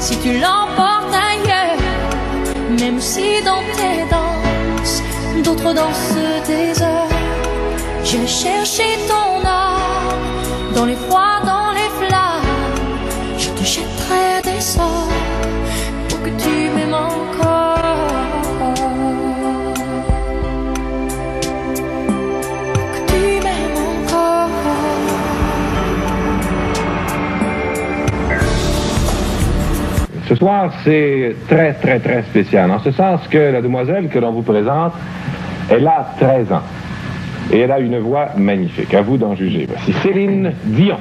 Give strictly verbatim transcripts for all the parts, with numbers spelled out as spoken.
si tu l'emportes ailleurs, même si dans tes danses, d'autres dansent des heures. J'irai chercher ton âme, dans les froids, dans les flammes, je te jetterai des sorts, pour que tu m'aimes encore. Pour que tu m'aimes encore. Ce soir, c'est très, très, très spécial, en ce sens que la demoiselle que l'on vous présente, elle a treize ans. Et elle a une voix magnifique. À vous d'en juger. Voici Céline Dion.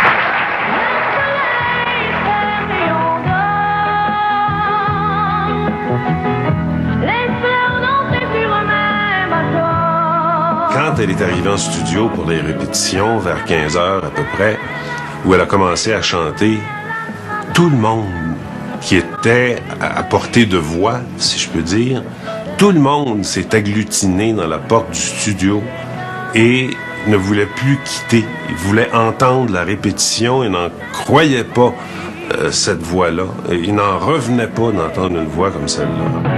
Quand elle est arrivée en studio pour les répétitions, vers quinze heures à peu près, où elle a commencé à chanter, tout le monde qui était à portée de voix, si je peux dire, tout le monde s'est agglutiné dans la porte du studio et ne voulait plus quitter. Il voulait entendre la répétition et n'en croyait pas euh, cette voix-là. Il n'en revenait pas d'entendre une voix comme celle-là.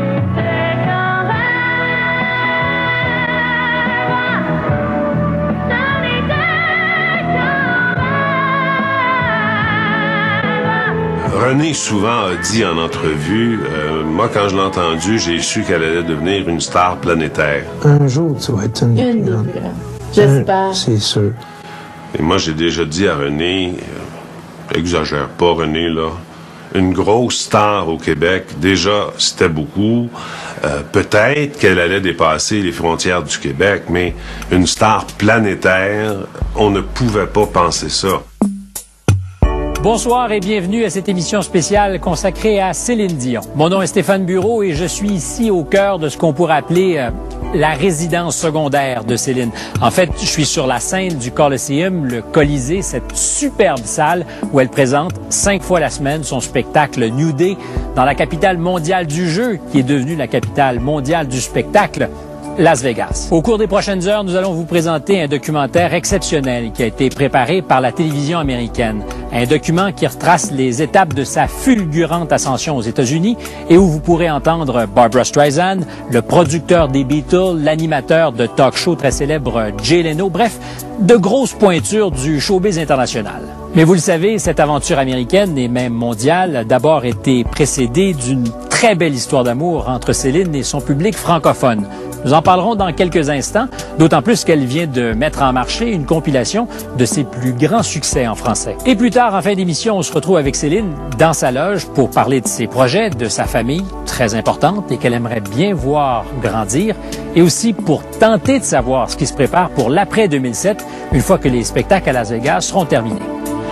Renée souvent a dit en entrevue, euh, moi quand je l'ai entendu, j'ai su qu'elle allait devenir une star planétaire. Un jour, tu vas être une... Une double. J'espère. C'est sûr. Et moi, j'ai déjà dit à Renée, euh, exagère pas Renée, là, une grosse star au Québec, déjà, c'était beaucoup. Euh, peut-être qu'elle allait dépasser les frontières du Québec, mais une star planétaire, on ne pouvait pas penser ça. Bonsoir et bienvenue à cette émission spéciale consacrée à Céline Dion. Mon nom est Stéphane Bureau et je suis ici au cœur de ce qu'on pourrait appeler euh, la résidence secondaire de Céline. En fait, je suis sur la scène du Coliseum, le Colisée, cette superbe salle où elle présente cinq fois la semaine son spectacle New Day dans la capitale mondiale du jeu, qui est devenue la capitale mondiale du spectacle, Las Vegas. Au cours des prochaines heures, nous allons vous présenter un documentaire exceptionnel qui a été préparé par la télévision américaine. Un document qui retrace les étapes de sa fulgurante ascension aux États-Unis et où vous pourrez entendre Barbra Streisand, le producteur des Beatles, l'animateur de talk show très célèbre Jay Leno, bref, de grosses pointures du showbiz international. Mais vous le savez, cette aventure américaine et même mondiale a d'abord été précédée d'une très belle histoire d'amour entre Céline et son public francophone. Nous en parlerons dans quelques instants, d'autant plus qu'elle vient de mettre en marché une compilation de ses plus grands succès en français. Et plus tard, en fin d'émission, on se retrouve avec Céline dans sa loge pour parler de ses projets, de sa famille, très importante et qu'elle aimerait bien voir grandir, et aussi pour tenter de savoir ce qui se prépare pour l'après deux mille sept, une fois que les spectacles à Las Vegas seront terminés.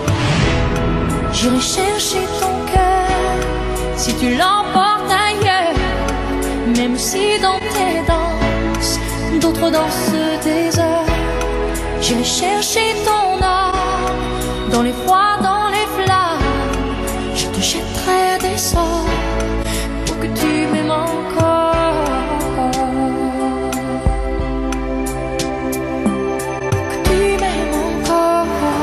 J'irai chercher ton cœur, si tu l'emportes ailleurs, même si dans tes danses, d'autres dansent des heures. J'irai chercher ton âme, dans les froids, dans les flammes, je te jetterai des sorts, pour que tu m'aimes encore. Que tu m'aimes encore.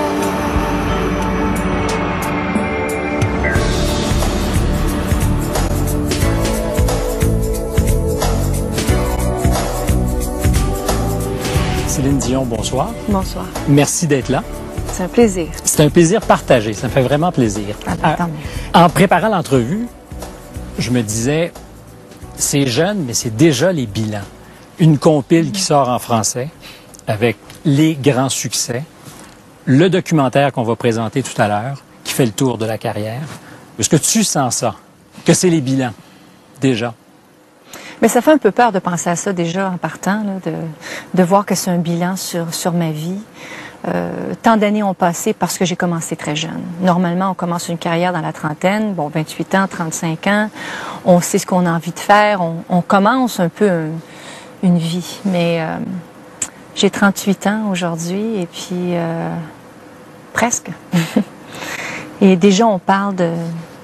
Céline Dion, bonsoir. Bonsoir. Merci d'être là. C'est un plaisir. C'est un plaisir partagé, ça me fait vraiment plaisir. Ah, ben, tant mieux. En préparant l'entrevue, je me disais, c'est jeune, mais c'est déjà les bilans. Une compile qui sort en français avec les grands succès, le documentaire qu'on va présenter tout à l'heure, qui fait le tour de la carrière. Est-ce que tu sens ça, que c'est les bilans, déjà? Mais ça fait un peu peur de penser à ça déjà en partant, là, de, de voir que c'est un bilan sur, sur ma vie. Euh, tant d'années ont passé parce que j'ai commencé très jeune. Normalement, on commence une carrière dans la trentaine, bon, vingt-huit ans, trente-cinq ans, on sait ce qu'on a envie de faire, on, on commence un peu un, une vie. Mais euh, j'ai trente-huit ans aujourd'hui et puis euh, presque. Et déjà, on parle de...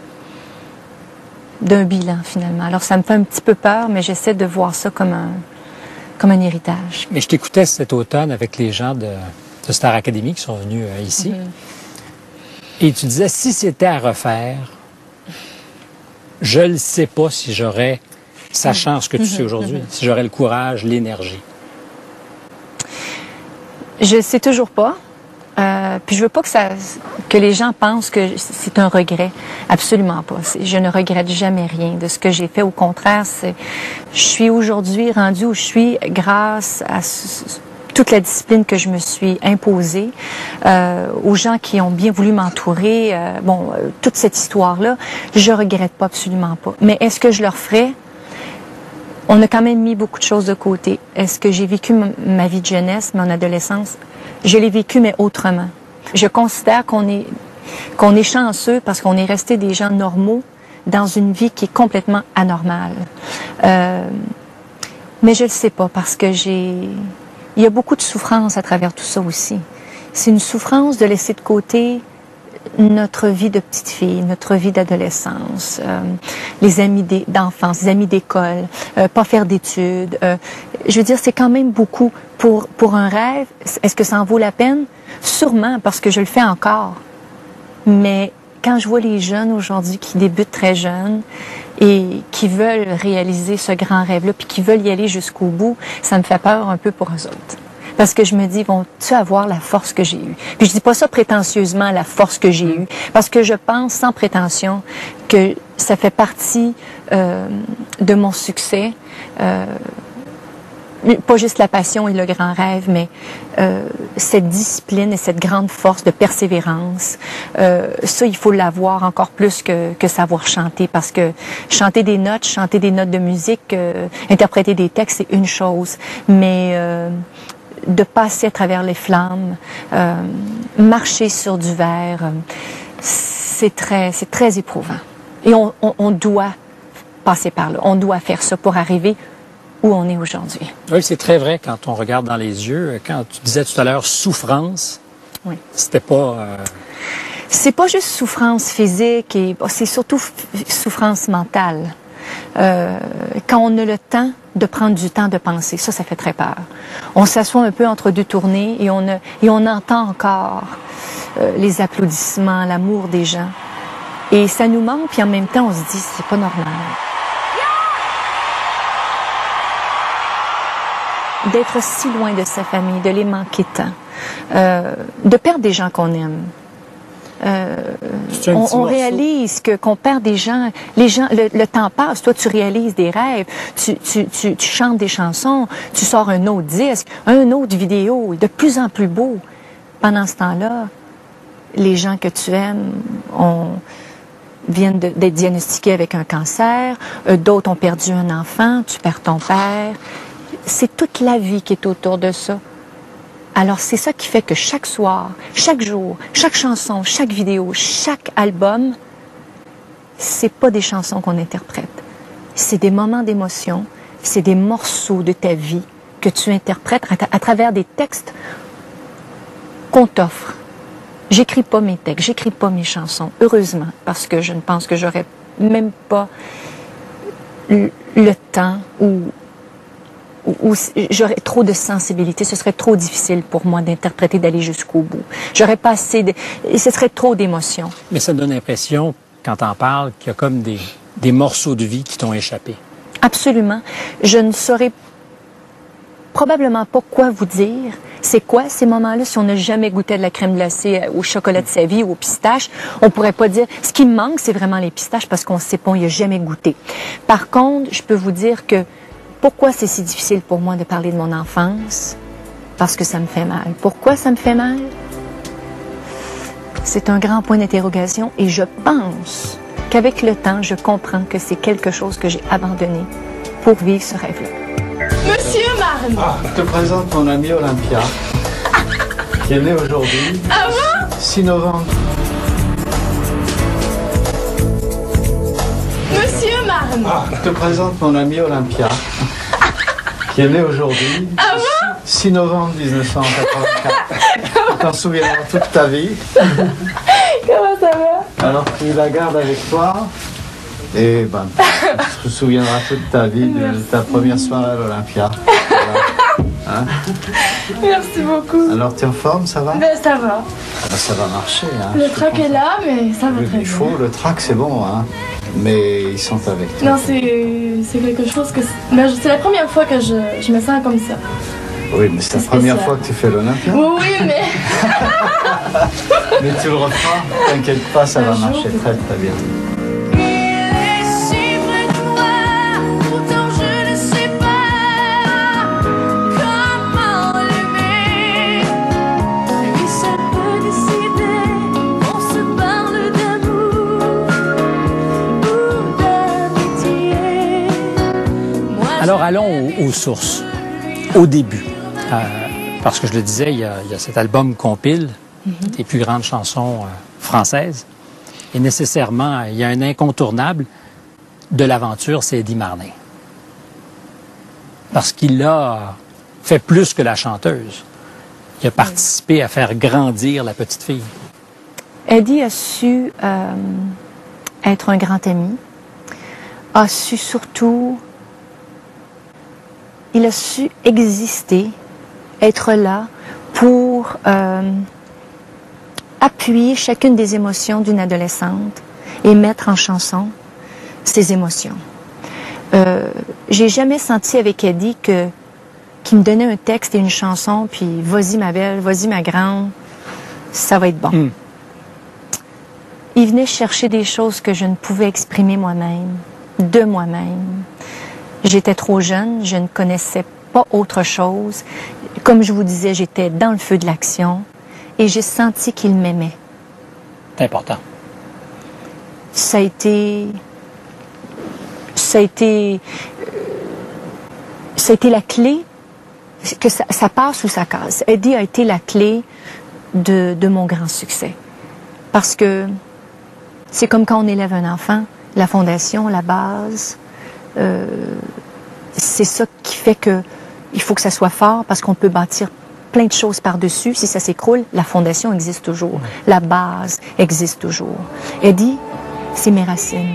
d'un bilan, finalement. Alors, ça me fait un petit peu peur, mais j'essaie de voir ça comme un, comme un héritage. Mais je t'écoutais cet automne avec les gens de, de Star Academy qui sont venus euh, ici. Mm-hmm. Et tu disais, si c'était à refaire, je ne sais pas si j'aurais, sachant ce que tu sais aujourd'hui, si j'aurais le courage, l'énergie. Je ne sais toujours pas. Euh, puis je veux pas que ça, que les gens pensent que c'est un regret. Absolument pas. Je ne regrette jamais rien de ce que j'ai fait. Au contraire, c'est, je suis aujourd'hui rendue où je suis grâce à toute la discipline que je me suis imposée, euh, aux gens qui ont bien voulu m'entourer. Euh, bon, euh, toute cette histoire-là, je regrette pas, absolument pas. Mais est-ce que je le referais? On a quand même mis beaucoup de choses de côté. Est-ce que j'ai vécu ma vie de jeunesse, mon adolescence? Je l'ai vécu, mais autrement. Je considère qu'on est, qu'on est chanceux parce qu'on est resté des gens normaux dans une vie qui est complètement anormale. Euh, mais je ne le sais pas parce que j'ai... Il y a beaucoup de souffrance à travers tout ça aussi. C'est une souffrance de laisser de côté notre vie de petite fille, notre vie d'adolescence, euh, les amis d'enfance, les amis d'école, euh, pas faire d'études. Euh, je veux dire, c'est quand même beaucoup pour pour un rêve. Est-ce que ça en vaut la peine? Sûrement, parce que je le fais encore. Mais quand je vois les jeunes aujourd'hui qui débutent très jeunes et qui veulent réaliser ce grand rêve-là, puis qui veulent y aller jusqu'au bout, ça me fait peur un peu pour eux autres. Parce que je me dis, vont-tu avoir la force que j'ai eue? Puis je dis pas ça prétentieusement, la force que j'ai eue, parce que je pense sans prétention que ça fait partie euh, de mon succès. Euh, pas juste la passion et le grand rêve, mais euh, cette discipline et cette grande force de persévérance. Euh, ça, il faut l'avoir encore plus que, que savoir chanter, parce que chanter des notes, chanter des notes de musique, euh, interpréter des textes, c'est une chose. Mais... Euh, de passer à travers les flammes, euh, marcher sur du verre, euh, c'est très, c'est très éprouvant. Et on, on, on doit passer par là. On doit faire ça pour arriver où on est aujourd'hui. Oui, c'est très vrai quand on regarde dans les yeux. Quand tu disais tout à l'heure souffrance, oui. C'était pas... Euh... C'est pas juste souffrance physique, et c'est surtout souffrance mentale. Euh, quand on a le temps de prendre du temps de penser, ça, ça fait très peur. On s'assoit un peu entre deux tournées et on, a, et on entend encore euh, les applaudissements, l'amour des gens. Et ça nous manque, puis en même temps, on se dit, c'est pas normal. D'être si loin de sa famille, de les manquer tant, euh, de perdre des gens qu'on aime. Euh, on, on réalise que qu'on perd des gens, les gens, le, le temps passe. Toi, tu réalises des rêves, tu, tu, tu, tu chantes des chansons, tu sors un autre disque, un autre vidéo, de plus en plus beau. Pendant ce temps-là, les gens que tu aimes ont, viennent d'être diagnostiqués avec un cancer, euh, d'autres ont perdu un enfant, tu perds ton père. C'est toute la vie qui est autour de ça. Alors, c'est ça qui fait que chaque soir, chaque jour, chaque chanson, chaque vidéo, chaque album, c'est pas des chansons qu'on interprète. C'est des moments d'émotion, c'est des morceaux de ta vie que tu interprètes à, à travers des textes qu'on t'offre. J'écris pas mes textes, j'écris pas mes chansons, heureusement, parce que je ne pense que j'aurais même pas le, le temps ou où j'aurais trop de sensibilité, ce serait trop difficile pour moi d'interpréter, d'aller jusqu'au bout. J'aurais pas assez de... Et ce serait trop d'émotions. Mais ça me donne l'impression, quand t'en parles, qu'il y a comme des, des morceaux de vie qui t'ont échappé. Absolument. Je ne saurais probablement pas quoi vous dire. C'est quoi ces moments-là? Si on n'a jamais goûté de la crème glacée au chocolat de sa vie ou au pistache, on pourrait pas dire... Ce qui me manque, c'est vraiment les pistaches parce qu'on sait pas, on n'y a jamais goûté. Par contre, je peux vous dire que pourquoi c'est si difficile pour moi de parler de mon enfance? Parce que ça me fait mal. Pourquoi ça me fait mal? C'est un grand point d'interrogation et je pense qu'avec le temps, je comprends que c'est quelque chose que j'ai abandonné pour vivre ce rêve-là. Monsieur Marne! Ah, je te présente mon ami Olympia, qui est née aujourd'hui, ah bon? six novembre. Monsieur Marne! Ah, je te présente mon ami Olympia, qui est née aujourd'hui, ah bon? six novembre mille neuf cent quatre-vingt-quatre. Tu t'en souviendras toute ta vie. Comment ça va? Alors tu la gardes avec toi et ben, tu te souviendras toute ta vie de Merci. Ta première soirée à l'Olympia. Voilà. Hein? Merci beaucoup. Alors tu es en forme, ça va? Ben ça va. Ah, ben, ça va marcher. Hein, le trac est là, mais ça va très bien. Il faut, le trac c'est bon. Hein. mais ils sont avec toi. Non, c'est quelque chose que... C'est la première fois que je, je me sens comme ça. Oui, mais c'est la première fois que tu fais l'Olympia. Oui, oui, mais... mais tu le referas, t'inquiète pas, ça va marcher très très bien. Alors allons aux, aux sources, au début. Euh, parce que je le disais, il y a, il y a cet album compile mm-hmm. des plus grandes chansons euh, françaises. Et nécessairement, il y a un incontournable de l'aventure, c'est Eddie Marnay. Parce qu'il a fait plus que la chanteuse. Il a participé à faire grandir la petite fille. Eddie a su euh, être un grand ami, a su surtout... Il a su exister, être là pour euh, appuyer chacune des émotions d'une adolescente et mettre en chanson ses émotions. Euh, j'ai jamais senti avec Eddie que qu'il me donnait un texte et une chanson, puis vas-y ma belle, vas-y ma grande, ça va être bon. Mm. Il venait chercher des choses que je ne pouvais exprimer moi-même, de moi-même. J'étais trop jeune, je ne connaissais pas autre chose. Comme je vous disais, j'étais dans le feu de l'action et j'ai senti qu'il m'aimait. C'est important. Ça a été... Ça a été... Ça a été la clé, que ça, ça passe ou ça casse. Eddie a été la clé de, de mon grand succès. Parce que c'est comme quand on élève un enfant, la fondation, la base... Euh, c'est ça qui fait que il faut que ça soit fort parce qu'on peut bâtir plein de choses par-dessus. Si ça s'écroule, la fondation existe toujours. La base existe toujours. Eddie, c'est mes racines.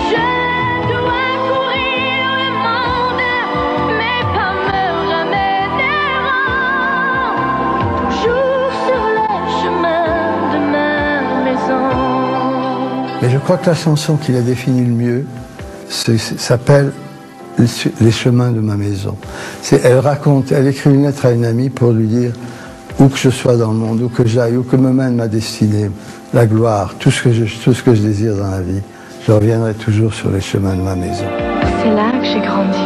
Mais je crois que la chanson qui la définit le mieux s'appelle « Les chemins de ma maison ». Elle raconte, elle écrit une lettre à une amie pour lui dire où que je sois dans le monde, où que j'aille, où que me mène ma destinée, la gloire, tout ce que je, tout ce que je désire dans la vie, je reviendrai toujours sur les chemins de ma maison. C'est là que j'ai grandi,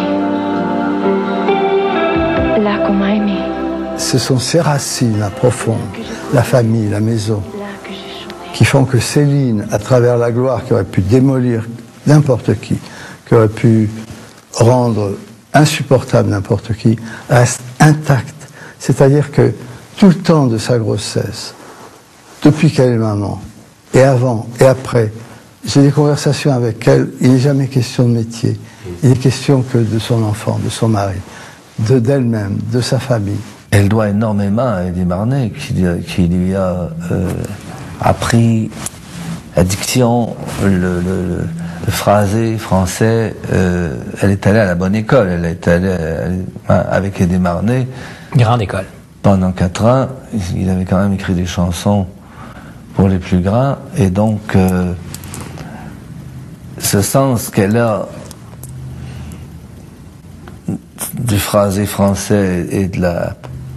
là qu'on m'a aimé. Ce sont ces racines là, profondes, la famille, la maison, qui font que Céline, à travers la gloire qui aurait pu démolir n'importe qui, qui aurait pu rendre insupportable n'importe qui, reste intacte. C'est-à-dire que tout le temps de sa grossesse, depuis qu'elle est maman, et avant et après, j'ai des conversations avec elle, il n'est jamais question de métier, il est question que de son enfant, de son mari, de d'elle-même, de sa famille. Elle doit énormément à Eddie Marnay, qui, qui lui a euh, appris la diction, le, le, le, le phrasé français. Euh, elle est allée à la bonne école, elle est allée elle, avec Eddie Marnay. Grande école. Pendant quatre ans, il avait quand même écrit des chansons pour les plus grands, et donc euh, ce sens qu'elle a du phrasé français et de la...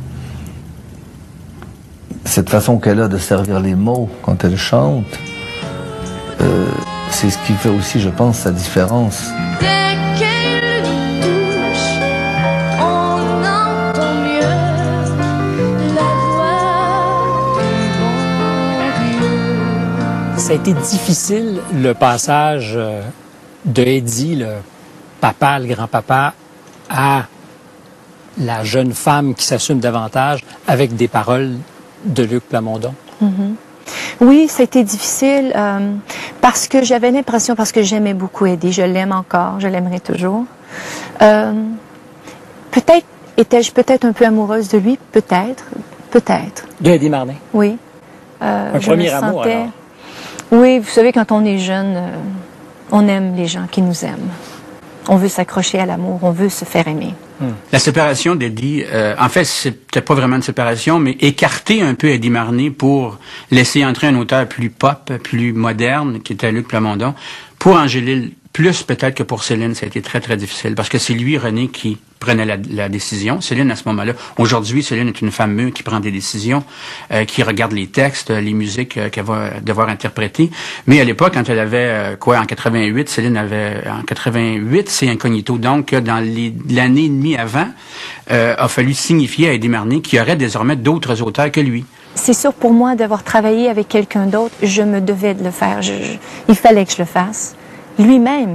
cette façon qu'elle a de servir les mots quand elle chante, euh, c'est ce qui fait aussi, je pense, sa différence. Dès qu'elle touche, on entend mieux la voix du bon Dieu. Ça a été difficile, le passage de Eddie, le papa, le grand-papa, à la jeune femme qui s'assume davantage avec des paroles de Luc Plamondon. Mm-hmm. Oui, ça a été difficile euh, parce que j'avais l'impression, parce que j'aimais beaucoup Eddie, je l'aime encore, je l'aimerai toujours. Euh, peut-être étais-je peut-être un peu amoureuse de lui, peut-être, peut-être. De Eddie Marnay? Oui. Euh, un premier amour, sentais... alors? Oui, vous savez, quand on est jeune, euh, on aime les gens qui nous aiment. On veut s'accrocher à l'amour, on veut se faire aimer. La séparation d'Eddie, euh, en fait, c'était pas vraiment une séparation, mais écarter un peu Eddie Marnay pour laisser entrer un auteur plus pop, plus moderne, qui était Luc Plamondon. Pour Angélil, plus peut-être que pour Céline, ça a été très, très difficile, parce que c'est lui, René, qui prenait la, la décision. Céline, à ce moment-là, aujourd'hui, Céline est une femme mûre qui prend des décisions, euh, qui regarde les textes, les musiques euh, qu'elle va devoir interpréter. Mais à l'époque, quand elle avait, euh, quoi, en quatre-vingt-huit, Céline avait, en quatre-vingt-huit, c'est Incognito. Donc, dans les, l'année et demie avant, euh, a fallu signifier à Eddie Marnay qu'il y aurait désormais d'autres auteurs que lui. C'est sûr, pour moi, d'avoir travaillé avec quelqu'un d'autre, je me devais de le faire. Je, je, il fallait que je le fasse. Lui-même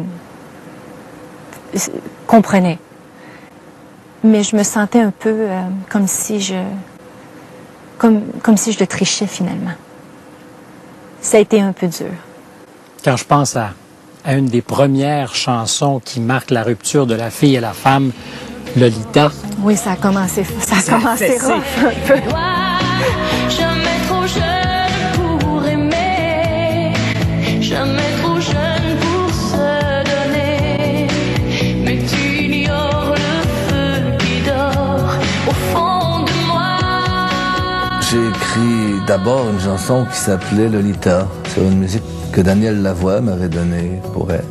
comprenait. Mais je me sentais un peu euh, comme si je comme, comme si je le trichais finalement. Ça a été un peu dur. Quand je pense à, à une des premières chansons qui marque la rupture de la fille et la femme, Lolita. Oui, ça a commencé, ça a ça commencé rough un peu. Jamais trop jeune pour aimer, jamais trop jeune pour se donner, mais tu ignores le feu qui dort au fond de moi. J'ai écrit d'abord une chanson qui s'appelait Lolita, sur une musique que Daniel Lavoie m'avait donnée pour elle.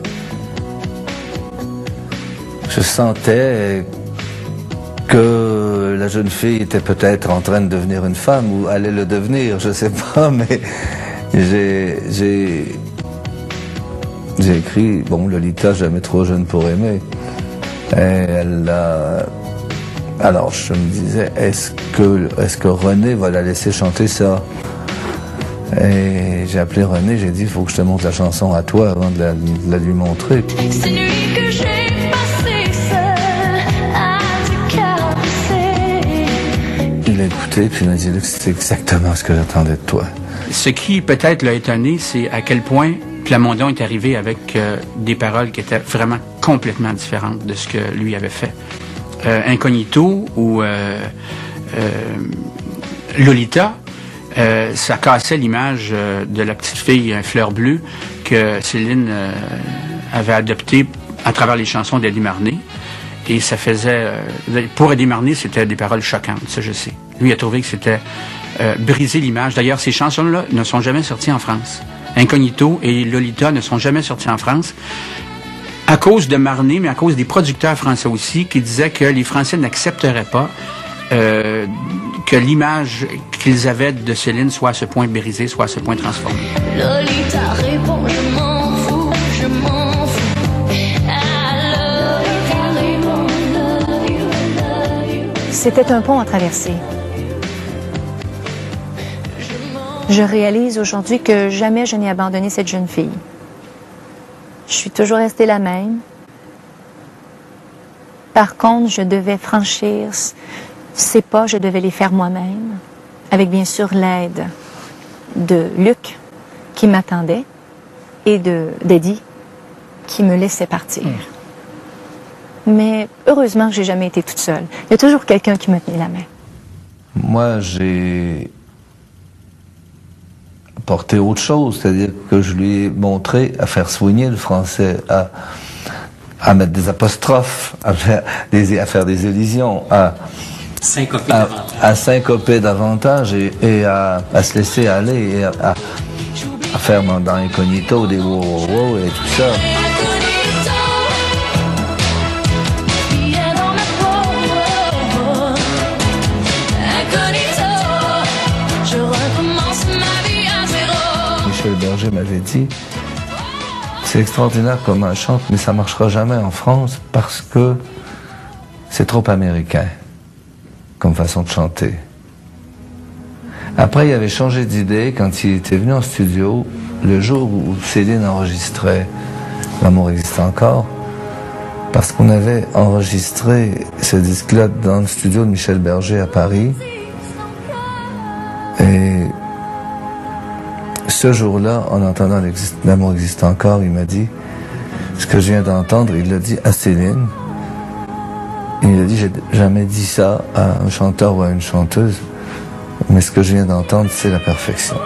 Je sentais que la jeune fille était peut-être en train de devenir une femme ou allait le devenir, je sais pas, mais j'ai j'ai j'ai écrit bon Lolita, jamais trop jeune pour aimer. Et elle a... Alors je me disais, est-ce que est-ce que René va la laisser chanter ça? Et j'ai appelé René, j'ai dit, il faut que je te montre la chanson à toi avant de la, de la lui montrer. Ces nuits que j'ai passées seule à te caresser. Il a écouté, puis il m'a dit, c'est exactement ce que j'attendais de toi. Ce qui peut-être l'a étonné, c'est à quel point Plamondon est arrivé avec euh, des paroles qui étaient vraiment complètement différentes de ce que lui avait fait. Euh, Incognito ou euh, euh, Lolita, euh, ça cassait l'image euh, de la petite fille fleur bleue que Céline euh, avait adoptée à travers les chansons d'Eddie Marnay. Et ça faisait... Euh, pour Eddie Marnay, c'était des paroles choquantes, ça je sais. Lui a trouvé que c'était euh, briser l'image. D'ailleurs, ces chansons-là ne sont jamais sorties en France. Incognito et Lolita ne sont jamais sorties en France. À cause de Marnay, mais à cause des producteurs français aussi, qui disaient que les Français n'accepteraient pas euh, que l'image qu'ils avaient de Céline soit à ce point brisée, soit à ce point transformée. Lolita répond, je m'en fous, je m'en fous. Alors, Lolita répond, love you, love you. C'était un pont à traverser. Je réalise aujourd'hui que jamais je n'ai abandonné cette jeune fille. Je suis toujours restée la même. Par contre, je devais franchir ces pas, je devais les faire moi-même, avec bien sûr l'aide de Luc, qui m'attendait, et de d'Eddie, qui me laissait partir. Mmh. Mais heureusement que j'ai jamais été toute seule. Il y a toujours quelqu'un qui me tenait la main. Moi, j'ai apporté autre chose, c'est-à-dire que je lui ai montré à faire soigner le français, à, à mettre des apostrophes, à faire des, à faire des élisions, à syncoper à, davantage, à, syncoper davantage et, et à, à se laisser aller, et à, à, à faire dans, dans Incognito des wow, wow, wow et tout ça. Michel Berger m'avait dit, c'est extraordinaire comment elle chante, mais ça ne marchera jamais en France parce que c'est trop américain comme façon de chanter. Après, il avait changé d'idée quand il était venu en studio, le jour où Céline enregistrait L'amour existe encore, parce qu'on avait enregistré ce disque-là dans le studio de Michel Berger à Paris. Et ce jour-là, en entendant L'amour existe encore, il m'a dit, ce que je viens d'entendre, il l'a dit à Céline. Il a dit, j'ai jamais dit ça à un chanteur ou à une chanteuse, mais ce que je viens d'entendre, c'est la perfection.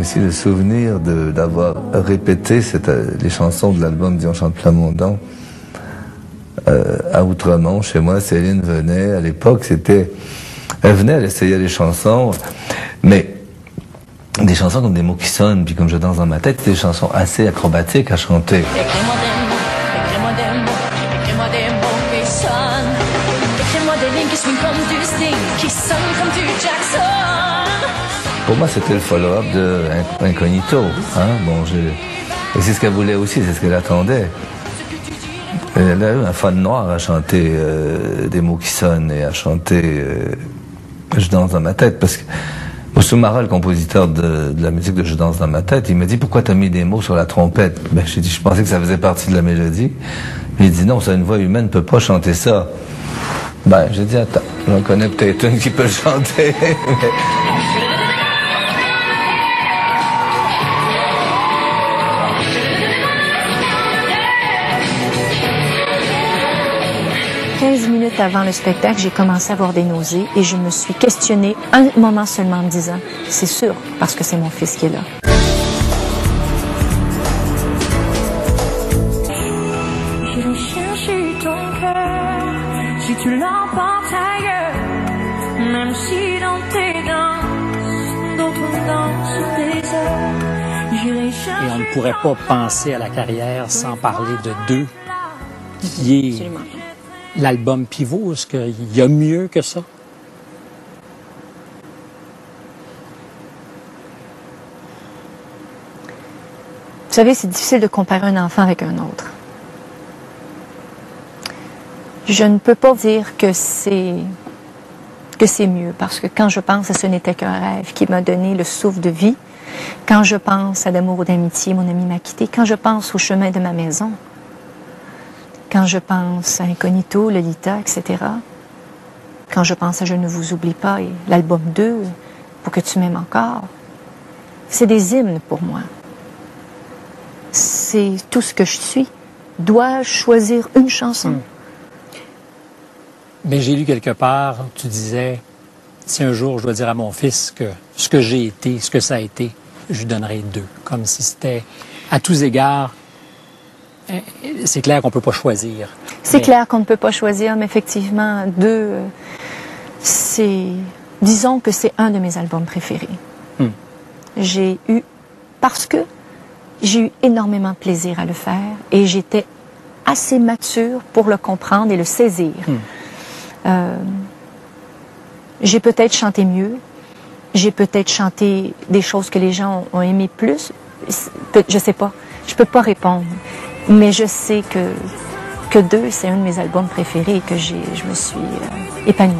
aussi le souvenir d'avoir répété cette, les chansons de l'album Dion chante Plamondon euh, à Outremont. Chez moi, Céline venait, à l'époque, c'était... Elle venait, elle essayait les chansons, mais des chansons comme des mots qui sonnent, puis comme je danse dans ma tête, c'était des chansons assez acrobatiques à chanter. Écris-moi des mots, écris-moi des mots, écris-moi des mots qui sonnent. Écris-moi des lignes qui swingent comme du Sting, qui sonnent comme du Jackson. Pour moi, c'était le follow-up de Incognito. Hein? Bon, je... Et c'est ce qu'elle voulait aussi, c'est ce qu'elle attendait. Elle a eu un fan noir à chanter euh, des mots qui sonnent et à chanter euh, Je danse dans ma tête. Parce que Soumarra, le compositeur de, de la musique de Je danse dans ma tête, il m'a dit pourquoi t'as mis des mots sur la trompette? Ben, j'ai dit je pensais que ça faisait partie de la mélodie. Il dit non, ça, une voix humaine ne peut pas chanter ça. Ben, j'ai dit attends, j'en connais peut-être une qui peut le chanter. quinze minutes avant le spectacle, j'ai commencé à avoir des nausées et je me suis questionnée un moment seulement en me disant, c'est sûr, parce que c'est mon fils qui est là. J'irai chercher ton cœur si tu l'emportes ailleurs, même si dans tes danses, d'autres dansent des heures. J'irai chercher. Et on ne pourrait pas penser à la carrière sans parler de deux, qui est Absolument. l'album pivot. Est-ce qu'il y a mieux que ça? Vous savez, c'est difficile de comparer un enfant avec un autre. Je ne peux pas dire que c'est que c'est mieux, parce que quand je pense à Ce n'était qu'un rêve qui m'a donné le souffle de vie, quand je pense à D'amour ou d'amitié, mon ami m'a quitté, quand je pense au chemin de ma maison, quand je pense à Incognito, Lolita, et cetera, quand je pense à Je ne vous oublie pas et l'album deux, Pour que tu m'aimes encore, c'est des hymnes pour moi. C'est tout ce que je suis. Dois-je choisir une chanson? Hum. Mais j'ai lu quelque part, tu disais, si un jour je dois dire à mon fils que ce que j'ai été, ce que ça a été, je lui donnerai deux. Comme si c'était, à tous égards, c'est clair qu'on ne peut pas choisir. C'est mais... clair qu'on ne peut pas choisir, mais effectivement, deux, c'est... Disons que c'est un de mes albums préférés. Hum. J'ai eu... Parce que j'ai eu énormément de plaisir à le faire et j'étais assez mature pour le comprendre et le saisir. Hum. Euh, j'ai peut-être chanté mieux, j'ai peut-être chanté des choses que les gens ont, ont aimé plus, je sais pas, je peux pas répondre, mais je sais que, que deux, c'est un de mes albums préférés et que j'ai, je me suis euh, épanouie.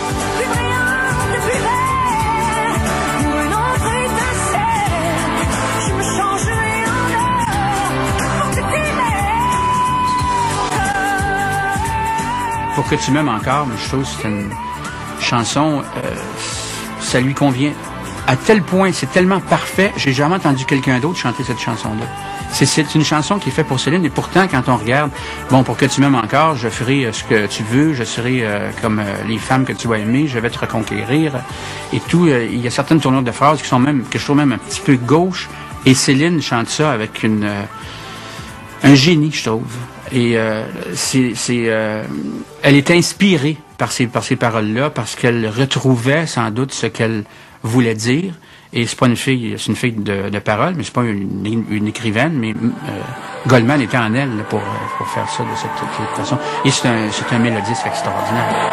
Pour que tu m'aimes encore, je trouve que c'est une chanson, euh, ça lui convient à tel point, c'est tellement parfait, j'ai jamais entendu quelqu'un d'autre chanter cette chanson-là. C'est une chanson qui est faite pour Céline, et pourtant, quand on regarde, bon, pour que tu m'aimes encore, je ferai ce que tu veux, je serai euh, comme euh, les femmes que tu vas aimer, je vais te reconquérir, et tout. Euh, il y a certaines tournures de phrases qui sont même, que je trouve même un petit peu gauche, et Céline chante ça avec une, euh, un génie, je trouve. Et euh, c'est, c'est, euh, elle est inspirée par ces, par ces paroles-là, parce qu'elle retrouvait sans doute ce qu'elle voulait dire. Et c'est pas une fille, c'est une fille de, de parole, mais c'est pas une, une, une écrivaine, mais euh, Goldman était en elle pour, pour faire ça de cette, cette façon. Et c'est un, c'est un mélodiste extraordinaire.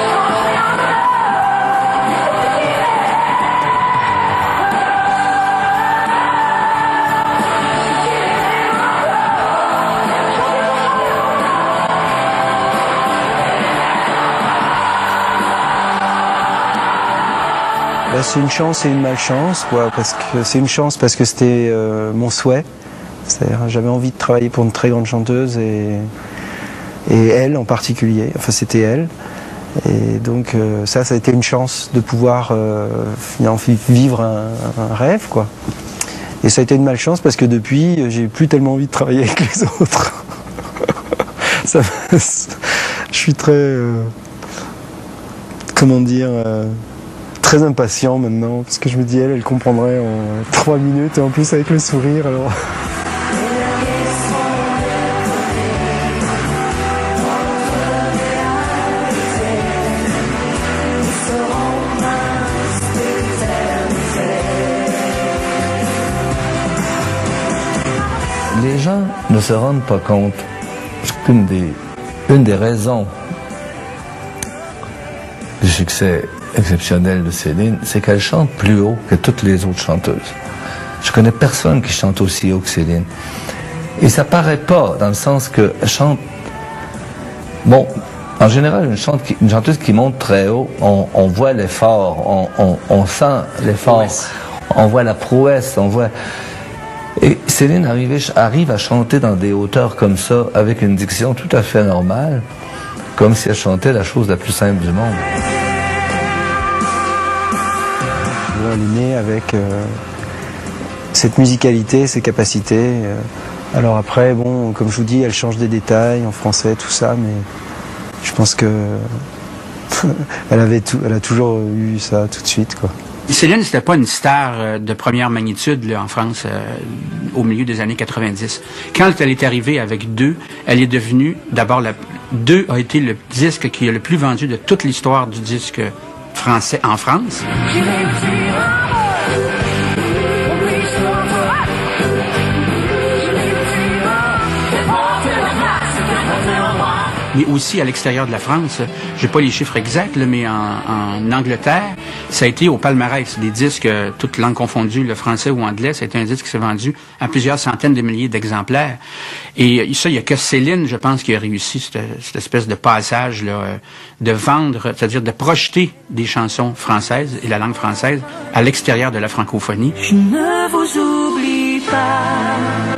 C'est une chance et une malchance, quoi, parce que c'est une chance parce que c'était euh, mon souhait. C'est-à-dire, j'avais envie de travailler pour une très grande chanteuse et, et elle en particulier. Enfin, c'était elle. Et donc euh, ça, ça a été une chance de pouvoir euh, vivre un, un rêve, quoi. Et ça a été une malchance parce que depuis, j'ai plus tellement envie de travailler avec les autres. ça, je suis très, euh, comment dire. Euh, très très impatient maintenant, parce que je me dis, elle, elle comprendrait en trois minutes, et en plus avec le sourire, alors... Les gens ne se rendent pas compte qu'une des, une des raisons du succès exceptionnel de Céline, c'est qu'elle chante plus haut que toutes les autres chanteuses. Je connais personne qui chante aussi haut que Céline. Et ça paraît pas, dans le sens qu'elle chante... Bon, en général, une, chante qui, une chanteuse qui monte très haut, on, on voit l'effort, on, on, on sent l'effort, on voit la prouesse, on voit... Et Céline arrive, arrive à chanter dans des hauteurs comme ça, avec une diction tout à fait normale, comme si elle chantait la chose la plus simple du monde. Elle est née avec euh, cette musicalité, ces capacités. Euh, alors après, bon, comme je vous dis, elle change des détails en français, tout ça, mais je pense que elle avait tout, elle a toujours eu ça tout de suite, quoi. Céline, c'était pas une star de première magnitude là, en France euh, au milieu des années quatre-vingt-dix. Quand elle est arrivée avec Deux, elle est devenue, d'abord, la, Deux a été le disque qui est le plus vendu de toute l'histoire du disque français en France. Mais aussi à l'extérieur de la France. J'ai pas les chiffres exacts, là, mais en, en Angleterre, ça a été au palmarès des disques, toutes langues confondues, le français ou anglais, c'est un disque qui s'est vendu à plusieurs centaines de milliers d'exemplaires. Et ça, il y a que Céline, je pense, qui a réussi cette, cette espèce de passage là, de vendre, c'est-à-dire de projeter des chansons françaises et la langue française à l'extérieur de la francophonie. Je ne vous oublie pas.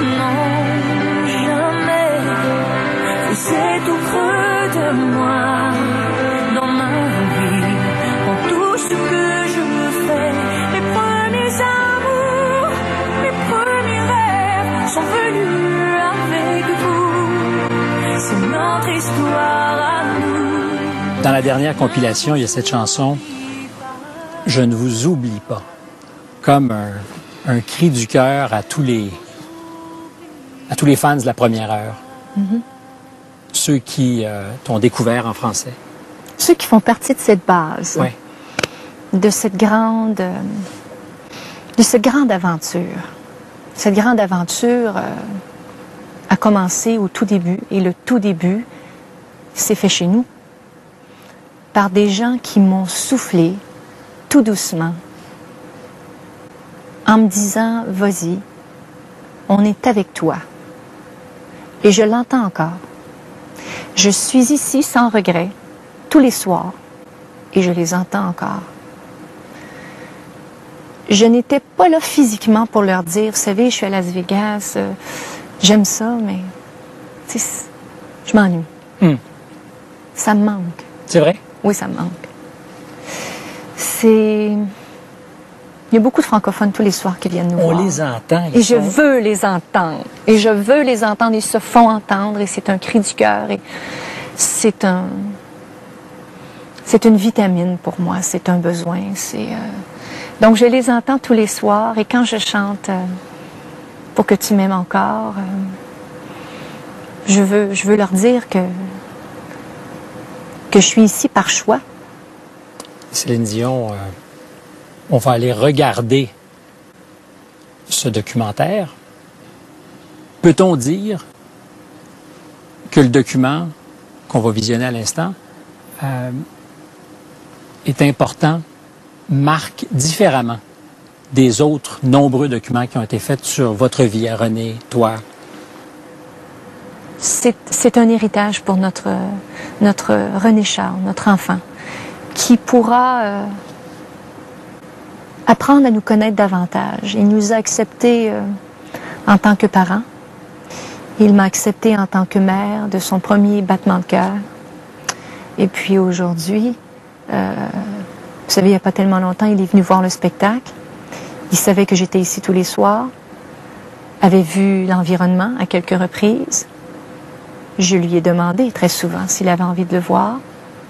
C'est tout creux de moi, dans ma vie, dans tout ce que je fais. Mes premiers amours, mes premiers rêves sont venus avec vous. C'est notre histoire à nous. Dans la dernière compilation, il y a cette chanson « Je ne vous oublie pas », comme un, un cri du cœur à tous les, à tous les fans de la première heure. Mm-hmm. Ceux qui euh, t'ont découvert en français. Ceux qui font partie de cette base, oui. de cette grande, euh, de cette grande aventure. Cette grande aventure euh, a commencé au tout début, et le tout début s'est fait chez nous, par des gens qui m'ont soufflé tout doucement, en me disant « Vas-y, on est avec toi ». Et je l'entends encore. Je suis ici sans regret, tous les soirs, et je les entends encore. Je n'étais pas là physiquement pour leur dire, vous savez, je suis à Las Vegas, euh, j'aime ça, mais je m'ennuie. Mm. Ça me manque. C'est vrai? Oui, ça me manque. C'est... Il y a beaucoup de francophones tous les soirs qui viennent nous On voir. les entend. Et je veux les entendre. Et je veux les entendre. Ils se font entendre. Et c'est un cri du cœur. Et c'est un... C'est une vitamine pour moi. C'est un besoin. C'est... Euh... Donc, je les entends tous les soirs. Et quand je chante euh, « Pour que tu m'aimes encore euh, », je veux, je veux leur dire que, que je suis ici par choix. Céline Dion... Euh... On va aller regarder ce documentaire. Peut-on dire que le document qu'on va visionner à l'instant euh, est important, marque différemment des autres nombreux documents qui ont été faits sur votre vie, à René, toi? C'est un héritage pour notre, notre René Charles, notre enfant, qui pourra... Euh, apprendre à nous connaître davantage. Il nous a acceptés euh, en tant que parents. Il m'a accepté en tant que mère de son premier battement de cœur. Et puis aujourd'hui, euh, vous savez, il n'y a pas tellement longtemps, il est venu voir le spectacle. Il savait que j'étais ici tous les soirs, avait vu l'environnement à quelques reprises. Je lui ai demandé très souvent s'il avait envie de le voir.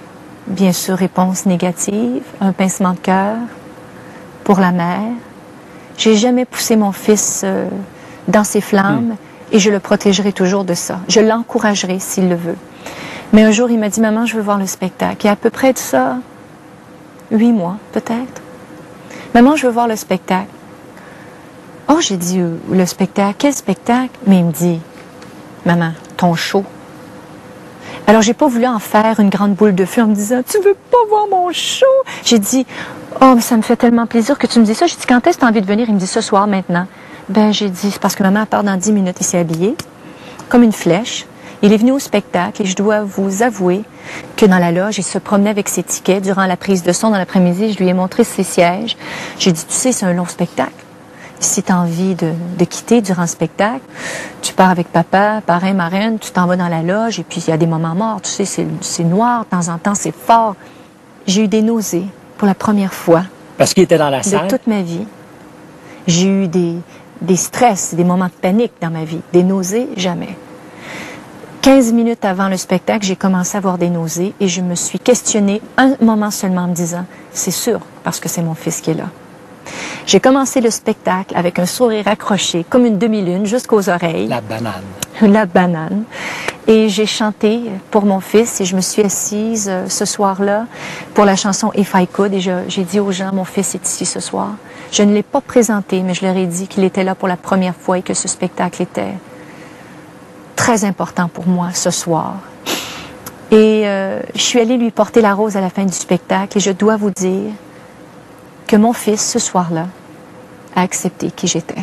bien sûr, réponse négative, un pincement de cœur pour la mère. J'ai jamais poussé mon fils euh, dans ses flammes mm. et je le protégerai toujours de ça. Je l'encouragerai s'il le veut. Mais un jour, il m'a dit, maman, je veux voir le spectacle. Il y a à peu près de ça, huit mois, peut-être. Maman, je veux voir le spectacle. Oh, j'ai dit, euh, le spectacle, quel spectacle? Mais il me dit, maman, ton show. Alors, j'ai pas voulu en faire une grande boule de feu en me disant, tu veux pas voir mon show? J'ai dit, oh, mais ça me fait tellement plaisir que tu me dis ça. J'ai dit, quand est-ce que tu as envie de venir? Il me dit, ce soir, maintenant. Ben, j'ai dit, c'est parce que maman part dans dix minutes. Il s'est habillé, comme une flèche. Il est venu au spectacle et je dois vous avouer que dans la loge, il se promenait avec ses tickets. Durant la prise de son dans l'après-midi, je lui ai montré ses sièges. J'ai dit, tu sais, c'est un long spectacle. Si tu as envie de, de quitter durant le spectacle, tu pars avec papa, parrain, marraine, tu t'en vas dans la loge et puis il y a des moments morts. Tu sais, c'est, c'est noir, de temps en temps, c'est fort. J'ai eu des nausées pour la première fois. Parce qu'il était dans la salle? De toute ma vie. J'ai eu des, des stress, des moments de panique dans ma vie. Des nausées, jamais. quinze minutes avant le spectacle, j'ai commencé à avoir des nausées et je me suis questionnée un moment seulement en me disant, c'est sûr, parce que c'est mon fils qui est là. J'ai commencé le spectacle avec un sourire accroché, comme une demi-lune, jusqu'aux oreilles. La banane. La banane. Et j'ai chanté pour mon fils et je me suis assise euh, ce soir-là pour la chanson If I Could et je, j'ai dit aux gens, mon fils est ici ce soir. Je ne l'ai pas présenté, mais je leur ai dit qu'il était là pour la première fois et que ce spectacle était très important pour moi ce soir. Et euh, je suis allée lui porter la rose à la fin du spectacle et je dois vous dire que mon fils, ce soir-là, a accepté qui j'étais.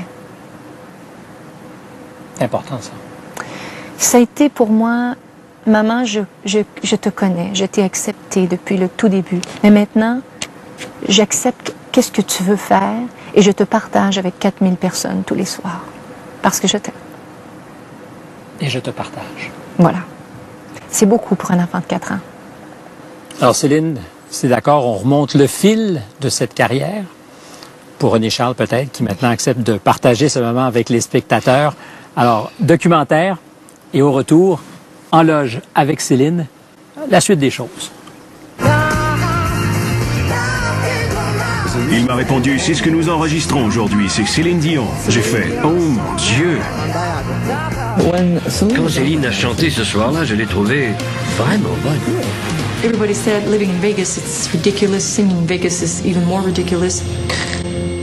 C'est important, ça. Ça a été pour moi, maman, je, je, je te connais, je t'ai accepté depuis le tout début. Mais maintenant, j'accepte qu'est-ce que tu veux faire et je te partage avec quatre mille personnes tous les soirs. Parce que je t'aime. Et je te partage. Voilà. C'est beaucoup pour un enfant de quatre ans. Alors, Céline, c'est d'accord, on remonte le fil de cette carrière, pour René Charles peut-être, qui maintenant accepte de partager ce moment avec les spectateurs. Alors, documentaire, et au retour, en loge avec Céline, la suite des choses. Il m'a répondu, c'est ce que nous enregistrons aujourd'hui, c'est Céline Dion. J'ai fait, oh mon Dieu. Quand Céline a chanté ce soir-là, je l'ai trouvée vraiment bonne. Everybody said living in Vegas, it's ridiculous. Singing in Vegas is even more ridiculous.